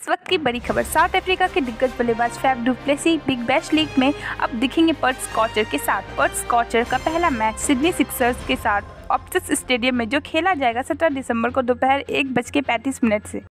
इस वक्त की बड़ी खबर, साउथ अफ्रीका के दिग्गज बल्लेबाज Faf du Plessis Big Bash League में अब दिखेंगे पर्थ स्कॉचर के साथ। पर्थ स्कॉचर का पहला मैच सिडनी सिक्सर्स के साथ ऑप्टिस स्टेडियम में जो खेला जाएगा 17 दिसंबर को दोपहर 1:35 से।